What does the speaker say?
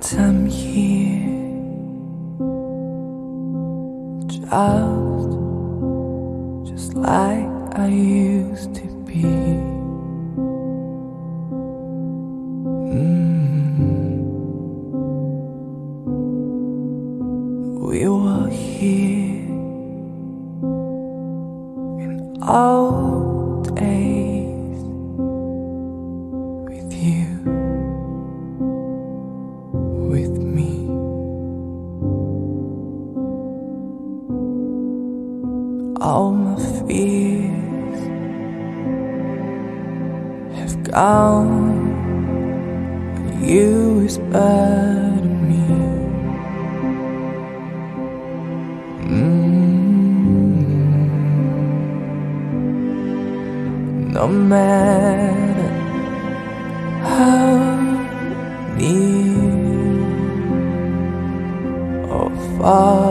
once I'm here, just like I used to be. We were here in old days with you, with me. All my fears have gone when you whispered to me. No matter how near or far